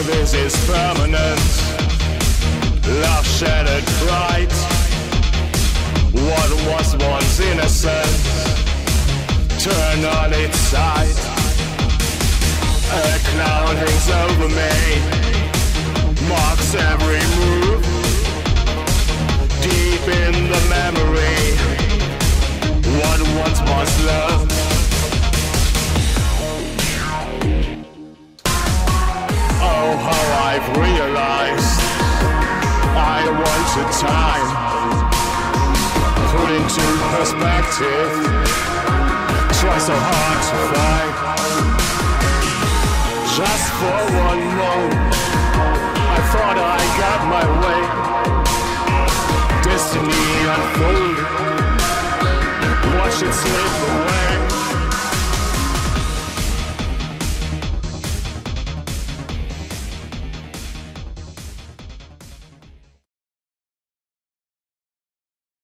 this is permanent. Love shattered pride. What was once innocent turned on its side. A cloud hangs over me, marks every move. Deep in the memory, what once was love. Oh, how I've realized I wanted time put into perspective. Try so hard to find. Just for one moment, I thought I got my way. Destiny unfolded. Watch it slip away.